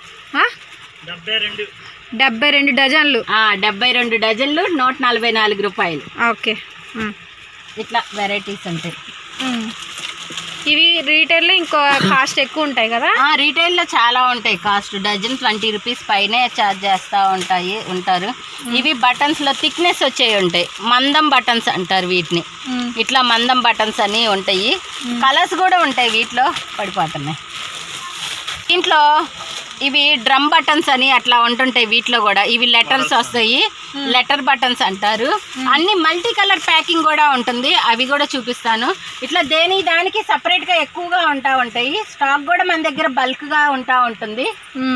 డెబ్బై రెండు డజన్లు. డెబ్బై రెండు డజన్లు నూట నలభై నాలుగు రూపాయలు. ఓకే, ఇట్లా వెరైటీస్ ఉంటాయి. ఇవి రీటైల్ లో ఇంకో కాస్ట్ ఎక్కువ ఉంటాయి కదా? రీటైల్ లో చాలా ఉంటాయి కాస్ట్. డజన్ ట్వంటీ రూపీస్ పైనే చార్జ్ చేస్తూ ఉంటాయి ఉంటారు. ఇవి బటన్స్ లో థిక్నెస్ వచ్చేవి ఉంటాయి. మందం బటన్స్ అంటారు వీటిని. ఇట్లా మందం బటన్స్ అని ఉంటాయి. కలర్స్ కూడా ఉంటాయి వీటిలో. పడిపోతున్నాయి. దీంట్లో ఇవి డ్రమ్ బటన్స్ అని అట్లా ఉంటుంటాయి. వీటిలో కూడా ఇవి లెటర్స్ వస్తాయి. లెటర్ బటన్స్ అంటారు. అన్ని మల్టీ కలర్ ప్యాకింగ్ కూడా ఉంటుంది. అవి కూడా చూపిస్తాను. ఇట్లా దేని దానికి సపరేట్ గా ఎక్కువగా ఉంటా ఉంటాయి. స్టాక్ కూడా మన దగ్గర బల్క్ గా ఉంటా ఉంటుంది.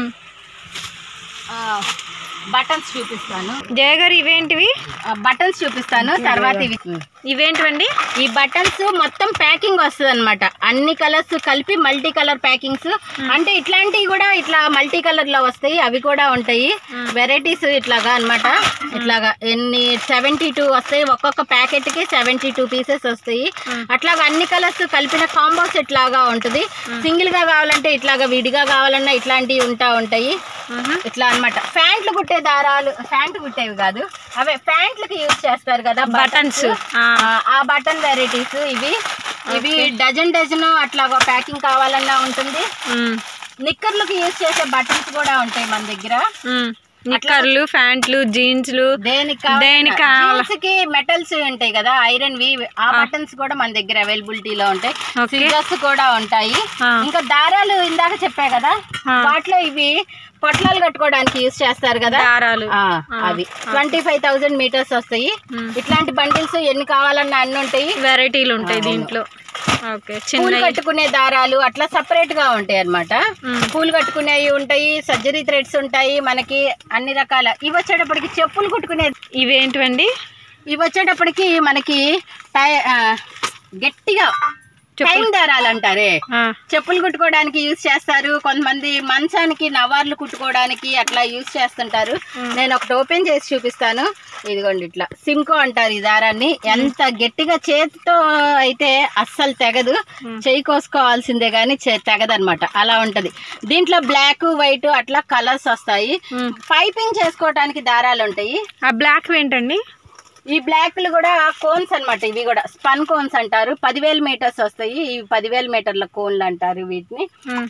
బటన్స్ చూపిస్తాను. జయ గారు ఇవేంటివి? బటన్స్ చూపిస్తాను తర్వాత. ఇవి ఇవేంటివండి? ఈ బటన్స్ మొత్తం ప్యాకింగ్ వస్తుంది అనమాట. అన్ని కలర్స్ కలిపి మల్టీ కలర్ ప్యాకింగ్స్. అంటే ఇట్లాంటివి కూడా ఇట్లా మల్టీ కలర్ లో వస్తాయి. అవి కూడా ఉంటాయి. వెరైటీస్ ఇట్లాగా అనమాట. ఇట్లాగా ఎన్ని సెవెంటీ టూ వస్తాయి. ఒక్కొక్క ప్యాకెట్ కి సెవెంటీ టూ పీసెస్ వస్తాయి. అట్లాగా అన్ని కలర్స్ కలిపిన కాంబోస్ ఇట్లాగా ఉంటుంది. సింగిల్ గా కావాలంటే ఇట్లాగా, విడిగా కావాలన్నా ఇట్లాంటివి ఉంటా ఉంటాయి. ఇట్లా అనమాట. ప్యాంట్లు కుట్టే దారాలు, ప్యాంట్ కుట్టేవి కాదు, అవే ప్యాంట్లకి యూజ్ చేస్తారు కదా బటన్స్. ఆ బటన్ వెరైటీస్ ఇవి. ఇవి డజన్ డజన్ అట్లా ప్యాకింగ్ కావాలన్నా ఉంటుంది. నిక్కర్లకు యూజ్ చేసే బటన్స్ కూడా ఉంటాయి మన దగ్గర. నిక్కర్లు, ప్యాంట్లు, జీన్స్లు, దేనికి జీన్స్ కి మెటల్స్ ఉంటాయి కదా, ఐరన్ వి. ఆ బటన్స్ కూడా మన దగ్గర అవైలబిలిటీలో ఉంటాయి. సిజర్స్ కూడా ఉంటాయి. ఇంకా దారాలు ఇందాక చెప్పా కదా, వాటిలో ఇవి పొట్లాలు కట్టుకోవడానికి యూజ్ చేస్తారు కదా దారాలు. అవి ట్వంటీ ఫైవ్ థౌసండ్ మీటర్స్ వస్తాయి. ఇట్లాంటి బండిల్స్ ఎన్ని కావాలన్నా అన్ని ఉంటాయి. వెరైటీలు ఉంటాయి దీంట్లో. పూలు కట్టుకునే దారాలు అట్లా సపరేట్ గా ఉంటాయి అన్నమాట. పూలు కట్టుకునేవి ఉంటాయి. సర్జరీ థ్రెడ్స్ ఉంటాయి మనకి అన్ని రకాల. ఇవి వచ్చేటప్పటికి చెప్పులు కుట్టుకునే. ఇవేంటివండి? ఇవి వచ్చేటప్పటికి మనకి గట్టిగా టైం దారాలు అంటారే, చెప్పులు కుట్టుకోవడానికి యూజ్ చేస్తారు. కొంతమంది మంచానికి నవార్లు కుట్టుకోవడానికి అట్లా యూజ్ చేస్తుంటారు. నేను ఒకటి ఓపెన్ చేసి చూపిస్తాను. ఇదిగోండి, ఇట్లా సింకో అంటారు ఈ దారాన్ని. ఎంత గట్టిగా చేతితో అయితే అస్సలు తెగదు, చేయి కోసుకోవాల్సిందే గానీ తెగదనమాట. అలా ఉంటది. దీంట్లో బ్లాక్, వైట్ అట్లా కలర్స్ వస్తాయి. పైపింగ్ చేసుకోవడానికి దారాలు ఉంటాయి. ఆ బ్లాక్ ఏంటండి? ఈ బ్లాక్లు కూడా కోన్స్ అనమాట. ఇవి కూడా స్పన్ కోన్స్ అంటారు. పదివేల మీటర్స్ వస్తాయి. ఇవి పదివేల మీటర్ల కోన్లు అంటారు వీటిని.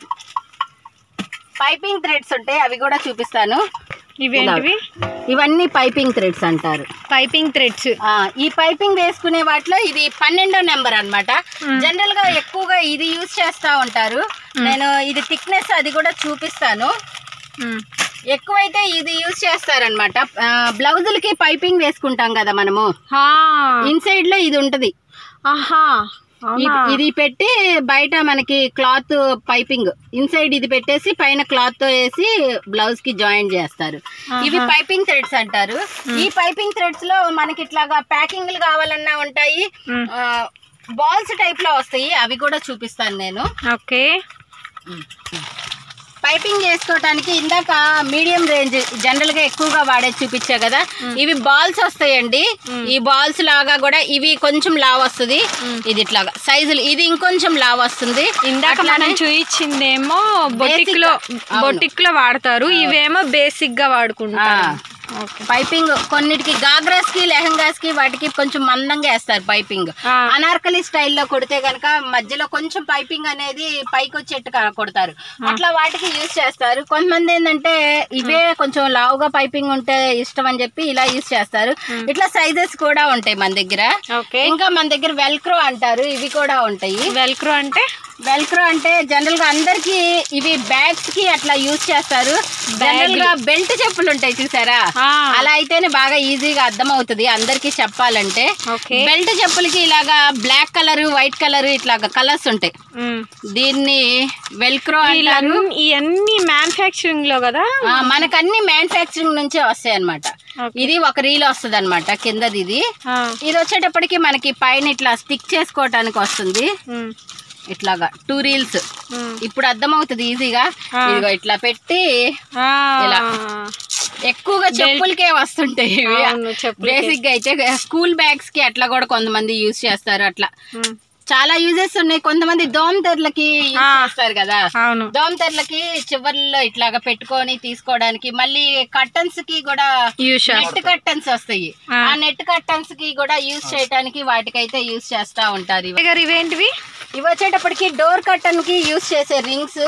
పైపింగ్ థ్రెడ్స్ ఉంటాయి. అవి కూడా చూపిస్తాను. ఇవేంటివి? ఇవన్నీ పైపింగ్ థ్రెడ్స్ అంటారు. Piping threads. ఈ పైపింగ్ వేసుకునే వాటిలో ఇది పన్నెండో నెంబర్ అనమాట. జనరల్ గా ఎక్కువగా ఇది యూజ్ చేస్తా ఉంటారు. నేను ఇది థిక్నెస్ అది కూడా చూపిస్తాను. ఎక్కువైతే ఇది యూజ్ చేస్తారనమాట. బ్లౌజులకి పైపింగ్ వేసుకుంటాం కదా మనము, ఇన్సైడ్ లో ఇది ఉంటది. ఆహా, ఇది పెట్టి బయట మనకి క్లాత్ పైపింగ్, ఇన్సైడ్ ఇది పెట్టేసి పైన క్లాత్ తో వేసి బ్లౌజ్ కి జాయిన్ చేస్తారు. ఇవి పైపింగ్ థ్రెడ్స్ అంటారు. ఈ పైపింగ్ థ్రెడ్స్ లో మనకి ఇట్లాగా ప్యాకింగ్లు కావాలన్నా ఉంటాయి. బాల్స్ టైప్ లో వస్తాయి. అవి కూడా చూపిస్తాను నేను. ఓకే. పైపింగ్ చేసుకోవటానికి ఇందాక మీడియం రేంజ్ జనరల్ గా ఎక్కువగా వాడే చూపించా కదా, ఇవి బాల్స్ వస్తాయండి. ఈ బాల్స్ లాగా కూడా ఇవి కొంచెం లావ్ వస్తుంది. ఇది ఇట్లాగా సైజులు, ఇది ఇంకొంచెం లావ్ వస్తుంది. ఇందాక మనం చూయించిందేమో బొటిక్ లో బొటిక్ లో వాడతారు. ఇవేమో బేసిక్ గా వాడుకుంటారు. పైపింగ్ కొన్నిటికి గాగ్రాస్ కి, లెహంగాస్ కి వాటికి కొంచెం మందంగా వేస్తారు పైపింగ్. అనార్కలి స్టైల్లో కొడితే గనక మధ్యలో కొంచెం పైపింగ్ అనేది పైకి వచ్చేట్టు కొడతారు. అట్లా వాటికి యూజ్ చేస్తారు. కొంతమంది ఏంటంటే ఇవే కొంచెం లావుగా పైపింగ్ ఉంటే ఇష్టం అని చెప్పి ఇలా యూజ్ చేస్తారు. ఇట్లా సైజెస్ కూడా ఉంటాయి మన దగ్గర. ఇంకా మన దగ్గర వెల్క్రో అంటారు. ఇవి కూడా ఉంటాయి. వెల్క్రో అంటే వెల్క్రో అంటే జనరల్ గా అందరికి ఇవి బ్యాగ్స్ కి అట్లా యూజ్ చేస్తారు. జనరల్ గా బెల్ట్ చెప్పులు ఉంటాయి చూసారా, అలా అయితేనే బాగా ఈజీగా అర్థం అవుతుంది అందరికి చెప్పాలంటే. బెల్ట్ చెప్పులకి ఇలాగా బ్లాక్ కలర్, వైట్ కలర్ ఇట్లాగా కలర్స్ ఉంటాయి. దీన్ని వెల్క్రో అంటారు. ఇవన్నీ మ్యానుఫ్యాక్చరింగ్ లో కదా, మనకు అన్ని మ్యానుఫ్యాక్చరింగ్ నుంచే వస్తాయి అనమాట. ఇది ఒక రీల్ వస్తుంది అనమాట కిందది. ఇది ఇది వచ్చేటప్పటికి మనకి పైన ఇట్లా స్టిక్ చేసుకోవటానికి వస్తుంది. ఇట్లాగా టూ రీల్స్ ఇప్పుడు అర్థం అవుతుంది ఈజీగా. ఇదిగో ఇట్లా పెట్టి ఇలా ఎక్కువగా చెప్పులకే వస్తుంటాయి. బేసిక్ గా అయితే స్కూల్ బ్యాగ్స్ కి అట్లా కూడా కొంతమంది యూజ్ చేస్తారు. అట్లా చాలా యూజెస్ ఉన్నాయి. కొంతమంది దోమతెరలకి యూజ్ చేస్తారు కదా, దోమతెరలకి చివర్లో ఇట్లాగా పెట్టుకొని తీసుకోవడానికి. మళ్ళీ కర్టన్స్ కి కూడా నెట్ కర్టన్స్ వస్తాయి, ఆ నెట్ కర్టన్స్ కి కూడా యూజ్ చేయడానికి వాటికైతే యూజ్ చేస్తా ఉంటారు. ఇవేంటివి? ఇవి వచ్చేటప్పటికి డోర్ కర్టన్ కి యూజ్ చేసే రింగ్స్.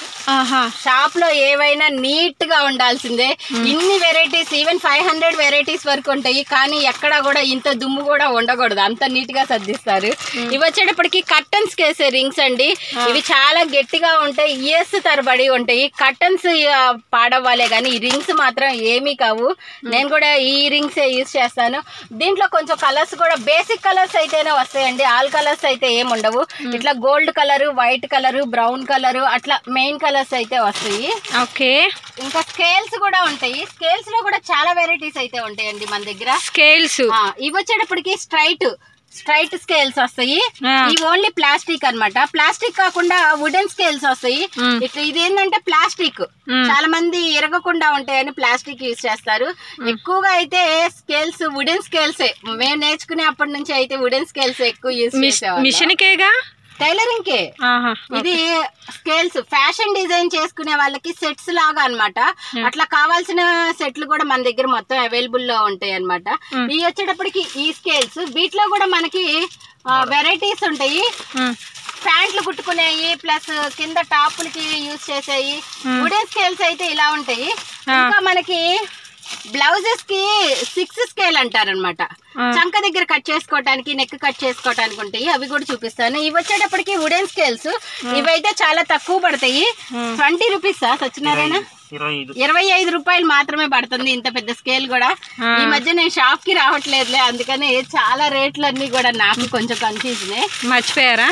షాప్ లో ఏవైనా నీట్ గా ఉండాల్సిందే. ఇన్ని varieties, even five hundred varieties వరకు ఉంటాయి, కానీ ఎక్కడా కూడా ఇంత దుమ్ము కూడా ఉండకూడదు, అంత నీట్ గా సర్దిస్తారు. ఇవి వచ్చేటప్పటికి కర్టన్స్ కేసే రింగ్స్ అండి. ఇవి చాలా గట్టిగా ఉంటాయి, ఇయర్స్ తరబడి ఉంటాయి. కర్టన్స్ పాడవ్వాలే కానీ ఈ రింగ్స్ మాత్రం ఏమీ కావు. నేను కూడా ఈ రింగ్స్ యూజ్ చేస్తాను. దీంట్లో కొంచెం కలర్స్ కూడా బేసిక్ కలర్స్ అయితేనే వస్తాయండి, ఆల్ కలర్స్ అయితే ఏమి ఉండవు. ఇట్లా gold colour, white colour, brown colour అట్లా మెయిన్ కలర్స్ అయితే వస్తాయి. ఓకే, ఇంకా స్కేల్స్ కూడా ఉంటాయి. స్కేల్స్ లో కూడా చాలా వెరైటీస్ అయితే ఉంటాయండి మన దగ్గర. స్కేల్స్ ఇవి వచ్చేటప్పటికి స్ట్రైట్ స్ట్రైట్ స్కేల్స్ వస్తాయి. ఇవి ఓన్లీ ప్లాస్టిక్ అన్నమాట. ప్లాస్టిక్ కాకుండా వుడెన్ స్కేల్స్ వస్తాయి. ఇట్లా ఇది ఏంటంటే ప్లాస్టిక్, చాలా మంది ఇరగకుండా ఉంటాయని ప్లాస్టిక్ యూజ్ చేస్తారు. ఎక్కువగా అయితే స్కేల్స్ వుడెన్ స్కేల్స్ మేము నేర్చుకునే అప్పటి నుంచి అయితే వుడెన్ స్కేల్స్ ఎక్కువ యూజ్ చేసేవాళ్ళం. మిషన్ కేగా, టైలరింగ్ కే. ఇది స్కేల్స్ ఫ్యాషన్ డిజైన్ చేసుకునే వాళ్ళకి సెట్స్ లాగా అన్నమాట. అట్లా కావాల్సిన సెట్లు కూడా మన దగ్గర మొత్తం అవైలబుల్ లో ఉంటాయి అన్నమాట. ఇవి వచ్చేటప్పటికి ఈ స్కేల్స్, వీటిలో కూడా మనకి వెరైటీస్ ఉంటాయి. ప్యాంట్లు కుట్టుకునేవి ప్లస్ కింద టాపులకి యూజ్ చేసేవి. వుడెన్ స్కేల్స్ అయితే ఇలా ఉంటాయి. ఇంకా మనకి బ్లౌజెస్ కి సిక్స్ స్కేల్ అంటారనమాట. చంక దగ్గర కట్ చేసుకోవటానికి, నెక్ కట్ చేసుకోవటానికి ఉంటాయి. అవి కూడా చూపిస్తాను. ఇవి వచ్చేటప్పటికి వుడెన్ స్కేల్స్. ఇవైతే చాలా తక్కువ పడతాయి. ట్వంటీ రూపీస్ సత్యనారాయణ, ఇరవై ఐదు రూపాయలు మాత్రమే పడుతుంది ఇంత పెద్ద స్కేల్ కూడా. ఈ మధ్య నేను షాప్ కి రావట్లేదులే, అందుకని చాలా రేట్లు అన్ని కూడా నాకు కొంచెం కన్ఫ్యూజన్. మర్చిపోయారా?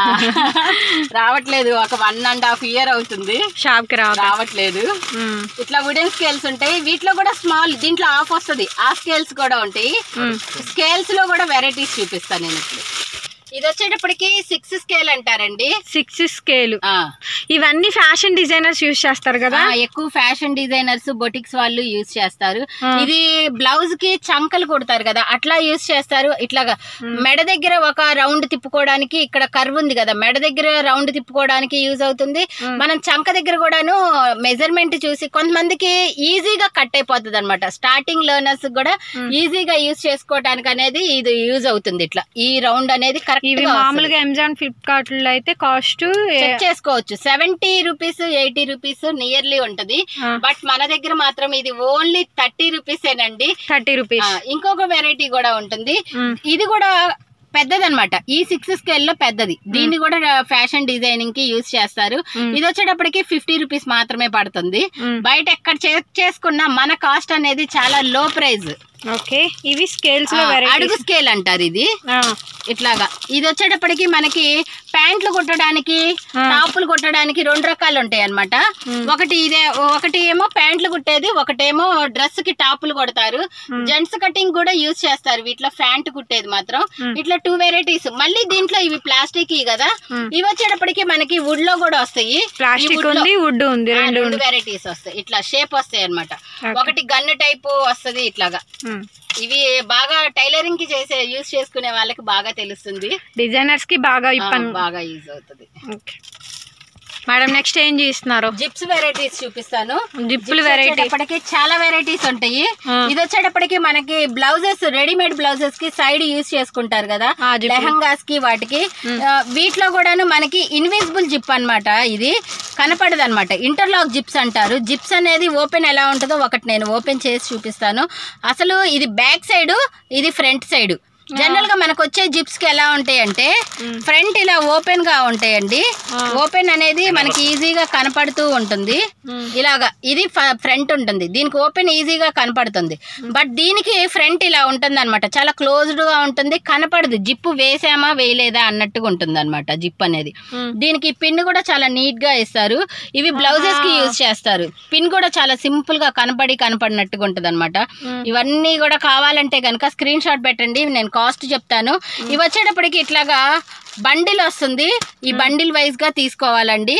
రావట్లేదు, ఒక వన్ అండ్ హాఫ్ ఇయర్ అవుతుంది షాప్ కి రావట్లేదు. ఇట్లా వుడెన్ స్కేల్స్ ఉంటాయి. వీటిలో కూడా స్మాల్, దీంట్లో ఆఫ్ వస్తుంది, ఆ స్కేల్స్ కూడా ఉంటాయి. స్కేల్స్ లో కూడా వెరైటీస్ చూపిస్తాను నేను ఇప్పుడు. ఇది వచ్చేటప్పటికి సిక్స్ స్కేల్ అంటారండి. సిక్స్ స్కేల్ ఇవన్నీ ఫ్యాషన్ డిజైనర్స్ యూజ్ చేస్తారు కదా, ఎక్కువ ఫ్యాషన్ డిజైనర్స్, బొటిక్స్ వాళ్ళు యూజ్ చేస్తారు. ఇది బ్లౌజ్ కి చంకలు కుడతారు కదా, అట్లా యూజ్ చేస్తారు. ఇట్లాగా మెడ దగ్గర ఒక రౌండ్ తిప్పుకోవడానికి, ఇక్కడ కర్వ్ ఉంది కదా, మెడ దగ్గర రౌండ్ తిప్పుకోవడానికి యూజ్ అవుతుంది. మనం చంక దగ్గర కూడాను మెజర్మెంట్ చూసి కొంతమందికి ఈజీగా కట్ అయిపోతుంది అనమాట. స్టార్టింగ్ లెర్నర్స్ కూడా ఈజీగా యూజ్ చేసుకోవడానికి అనేది ఇది యూజ్ అవుతుంది. ఇట్లా ఈ రౌండ్ అనేది కరెక్ట్. ఇవి మామూలుగా అమెజాన్, ఫ్లిప్కార్ట్ లో అయితే కాస్ట్ చెక్ చేసుకోవచ్చు. Seventy rupees, eighty rupees nearly ఉంటది. బట్ మన దగ్గర మాత్రం ఇది ఓన్లీ థర్టీ రూపీస్ ఏనండి. Thirty rupees. ఇంకొక వెరైటీ కూడా ఉంటుంది. ఇది కూడా పెద్దది అనమాట. ఈ సిక్స్ స్కేల్ లో పెద్దది. దీన్ని కూడా ఫ్యాషన్ డిజైనింగ్ కి యూజ్ చేస్తారు. ఇది వచ్చేటప్పటికి ఫిఫ్టీ రూపీస్ మాత్రమే పడుతుంది. బయట ఎక్కడ చెక్ చేసుకున్నా మన కాస్ట్ అనేది చాలా లో ప్రైస్. ఓకే, ఇవి స్కేల్స్ లో అడుగు స్కేల్ అంటారు ఇది. ఇట్లాగా ఇది వచ్చేటప్పటికి మనకి ప్యాంట్లు కుట్టడానికి, టాపులు కుట్టడానికి రెండు రకాలు ఉంటాయి అనమాట. ఒకటి ఇదే, ఒకటి ఏమో ప్యాంట్లు కుట్టేది, ఒకటేమో డ్రెస్ కి టాపులు కొడతారు. జెంట్స్ కటింగ్ కూడా యూజ్ చేస్తారు వీటిలో, ప్యాంట్ కుట్టేది మాత్రం. ఇట్లా టూ వెరైటీస్. మళ్ళీ దీంట్లో ఇవి ప్లాస్టిక్ కదా, ఇవి వచ్చేటప్పటికి మనకి వుడ్ లో కూడా వస్తాయి. ప్లాస్టిక్ ఉంది, వుడ్ ఉంది, రెండు వెరైటీస్ వస్తాయి. ఇట్లా షేప్ వస్తాయి అనమాట. ఒకటి గన్ను టైప్ వస్తుంది ఇట్లాగా. ఇవి బాగా టైలరింగ్ కి చేసే యూజ్ చేసుకునే వాళ్ళకి బాగా తెలుస్తుంది. డిజైనర్స్ కి బాగా బాగా యూజ్ అవుతుంది. మేడం నెక్స్ట్ ఏం చేస్తున్నారు? జిప్స్ వెరైటీస్ చూపిస్తాను. జిప్పులు వెరైటీ చాలా వెరైటీస్ ఉంటాయి. ఇది వచ్చేటప్పటికి మనకి బ్లౌజెస్, రెడీమేడ్ బ్లౌజెస్ కి సైడ్ యూజ్ చేసుకుంటారు కదా, లెహంగాస్ కి వాటికి. వీటిలో కూడాను మనకి ఇన్విజిబుల్ జిప్ అన్నమాట. ఇది కనపడదు అనమాట, ఇంటర్లాక్ జిప్స్ అంటారు. జిప్స్ అనేది ఓపెన్ ఎలా ఉంటుందో ఒకటి నేను ఓపెన్ చేసి చూపిస్తాను. అసలు ఇది బ్యాక్ సైడ్, ఇది ఫ్రంట్ సైడ్. జనరల్ గా మనకు వచ్చే జిప్స్ కి ఎలా ఉంటాయి అంటే ఫ్రంట్ ఇలా ఓపెన్ గా ఉంటాయండి. ఓపెన్ అనేది మనకి ఈజీగా కనపడుతూ ఉంటుంది. ఇలాగా ఇది ఫ్రంట్ ఉంటుంది, దీనికి ఓపెన్ ఈజీగా కనపడుతుంది. బట్ దీనికి ఫ్రంట్ ఇలా ఉంటుంది అనమాట, చాలా క్లోజ్డ్ గా ఉంటుంది, కనపడదు. జిప్పు వేసామా వేయలేదా అన్నట్టుగా ఉంటుంది అనమాట జిప్ అనేది. దీనికి పిన్ కూడా చాలా నీట్ గా ఇస్తారు. ఇవి బ్లౌజెస్ కి యూజ్ చేస్తారు. పిన్ కూడా చాలా సింపుల్ గా కనపడి కనపడినట్టుగా ఉంటుంది అనమాట. ఇవన్నీ కూడా కావాలంటే కనుక స్క్రీన్ షాట్ పెట్టండి, నేను కాస్ట్ చెప్తాను. ఇవి వచ్చేటప్పటికి ఇట్లాగా బండిల్ వస్తుంది, ఈ బండిల్ వైజ్ గా తీసుకోవాలండి.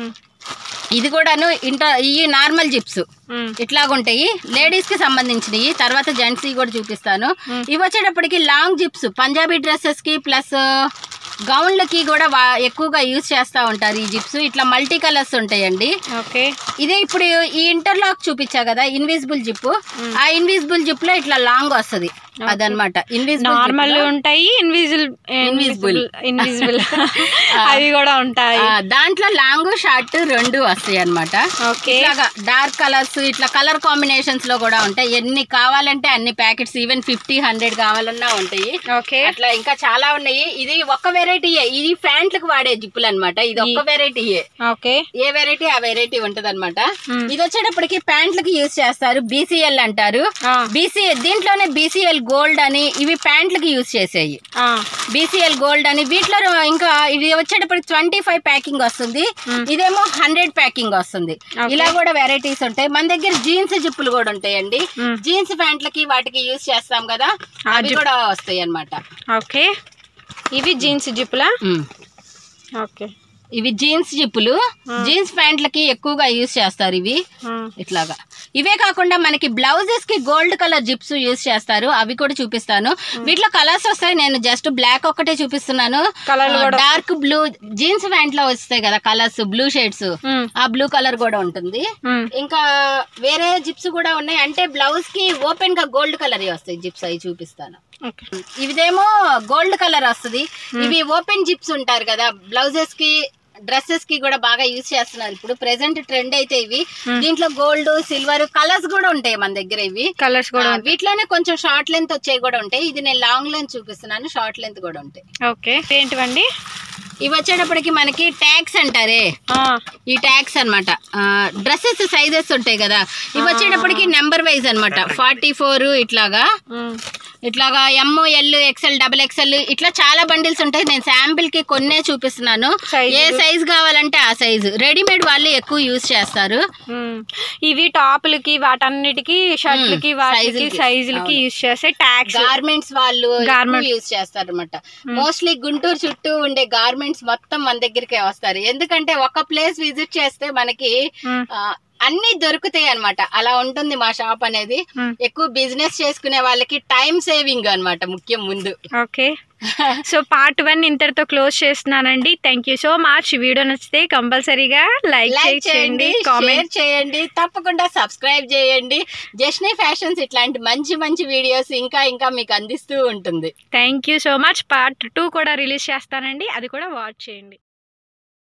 ఇది కూడాను ఇంటర్ ఈ నార్మల్ జిప్స్ ఇట్లాగుంటాయి, లేడీస్ కి సంబంధించినవి. తర్వాత జెంట్స్ కూడా చూపిస్తాను. ఇవి వచ్చేటప్పటికి లాంగ్ జిప్స్ పంజాబీ డ్రెస్సెస్ కి ప్లస్ గౌన్లకి కూడా ఎక్కువగా యూజ్ చేస్తూ ఉంటారు ఈ జిప్స్. ఇట్లా మల్టీ కలర్స్ ఉంటాయండి. ఓకే, ఇదే ఇప్పుడు ఈ ఇంటర్లాక్ చూపించా కదా ఇన్విజిబుల్ జిప్, ఆ ఇన్విజిబుల్ జిప్ లో ఇట్లా లాంగ్ వస్తుంది అదనమాట. ఇన్విజిబుల్ నార్మల్ ఉంటాయి, ఇన్విజిబుల్ ఇన్విజిబుల్ ఇన్విజిబుల్ అవి కూడా ఉంటాయి. దాంట్లో లాంగ్ షార్ట్ రెండు వస్తాయి అనమాట. ఇట్లాగా డార్క్ కలర్స్ ఇట్లా కలర్ కాంబినేషన్స్ లో కూడా ఉంటాయి. ఎన్ని కావాలంటే అన్ని ప్యాకెట్స్, ఈవెన్ ఫిఫ్టీ హండ్రెడ్ కావాలన్నా ఉంటాయి. అట్లా ఇంకా చాలా ఉన్నాయి. ఇది ఒక్క వెరైటీయే, ఇది ప్యాంట్లకు వాడే జిప్పులు అనమాట. ఇది ఒక్క వెరైటీయే, ఏ వెరైటీ ఆ వెరైటీ ఉంటది అనమాట. ఇది వచ్చేటప్పటికి ప్యాంట్లకి యూజ్ చేస్తారు, బీసీఎల్ అంటారు. బీసీఎల్ దీంట్లోనే బీసీఎల్ గోల్డ్ అని ఇవి ప్యాంట్లకి యూజ్ చేసేవి, బీసీఎల్ గోల్డ్ అని. వీటిలో ఇంకా ఇది వచ్చేటప్పటికి ట్వంటీ ఫైవ్ ప్యాకింగ్ వస్తుంది, ఇదేమో హండ్రెడ్ ప్యాకింగ్ వస్తుంది. ఇలా కూడా వెరైటీస్ ఉంటాయి. మన దగ్గర జీన్స్ జిప్పులు కూడా ఉంటాయండి. జీన్స్ ప్యాంట్లకి వాటికి యూజ్ చేస్తాం కదా, అవి కూడా వస్తాయి అనమాట. ఓకే, ఇవి జీన్స్ జిప్పులా? ఓకే, ఇవి జీన్స్ జిప్పులు, జీన్స్ ప్యాంట్లకి ఎక్కువగా యూజ్ చేస్తారు ఇవి. ఇట్లాగా ఇవే కాకుండా మనకి బ్లౌజెస్ కి గోల్డ్ కలర్ జిప్స్ యూజ్ చేస్తారు, అవి కూడా చూపిస్తాను. వీటిలో కలర్స్ వస్తాయి, నేను జస్ట్ బ్లాక్ ఒక్కటే చూపిస్తున్నాను. డార్క్ బ్లూ జీన్స్ ప్యాంట్ లో వస్తాయి కదా కలర్స్, బ్లూ షేడ్స్, ఆ బ్లూ కలర్ కూడా ఉంటుంది. ఇంకా వేరే జిప్స్ కూడా ఉన్నాయి, అంటే బ్లౌజ్ కి ఓపెన్ గా గోల్డ్ కలర్ వస్తాయి జిప్స్, అవి చూపిస్తాను. ఇదేమో గోల్డ్ కలర్ వస్తుంది. ఇవి ఓపెన్ జిప్స్ ఉంటారు కదా బ్లౌజెస్ కి డ్రెస్సెస్ కి కూడా బాగా యూజ్ చేస్తున్నారు ఇప్పుడు ప్రెసెంట్ ట్రెండ్ అయితే ఇవి. దీంట్లో గోల్డ్ సిల్వర్ కలర్స్ కూడా ఉంటాయి మన దగ్గర. ఇవి కలర్స్ కూడా వీటిలోనే కొంచెం షార్ట్ లెంత్ వచ్చేవి కూడా ఉంటాయి. ఇది నేను లాంగ్ లెంత్ చూపిస్తున్నాను, షార్ట్ లెంత్ కూడా ఉంటాయి. ఓకే, ఏంటివండి ఇవి? వచ్చేటప్పటికి మనకి ట్యాగ్స్ అంటారే, ఈ ట్యాగ్స్ అనమాట. డ్రెస్సెస్ సైజెస్ ఉంటాయి కదా, ఇవి వచ్చేటప్పటికి నెంబర్ వైజ్ అనమాట. ఫార్టీ ఫోర్ ఇట్లాగా ఇట్లాగా M L XL double XL ఇట్లా చాలా బండిల్స్ ఉంటాయి. నేను శాంపిల్ కి కొన్నే చూపిస్తున్నాను, ఏ సైజ్ కావాలంటే ఆ సైజు. రెడీమేడ్ వాళ్ళు ఎక్కువ యూజ్ చేస్తారు. ఇవి టాపులకి వాటన్నిటికి షర్ట్లకి వాటికి సైజులకి యూజ్ చేస్తే ట్యాగ్స్. గార్మెంట్స్ వాళ్ళు యూజ్ చేస్తారు అనమాట. మోస్ట్లీ గుంటూరు చుట్టూ ఉండే గార్మెంట్స్ మొత్తం మన దగ్గరికే వస్తారు, ఎందుకంటే ఒక ప్లేస్ విజిట్ చేస్తే మనకి అన్ని దొరుకుతాయి అనమాట. అలా ఉంటుంది మా షాప్ అనేది. ఎక్కువ బిజినెస్ చేసుకునే వాళ్ళకి టైం సేవింగ్ అనమాట ముఖ్యం ముందు. ఓకే, సో పార్ట్ వన్ ఇంతటితో క్లోజ్ చేస్తున్నానండి. Thank you so much. Video నచ్చితే కంపల్సరీగా లైక్ చేయండి, కామెంట్ చేయండి, తప్పకుండా సబ్స్క్రైబ్ చేయండి. జస్నీ ఫ్యాషన్స్ ఇట్లాంటి మంచి మంచి వీడియోస్ ఇంకా ఇంకా మీకు అందిస్తూ ఉంటుంది. Thank you so much. Part two కూడా రిలీజ్ చేస్తానండి, అది కూడా వాచ్ చేయండి.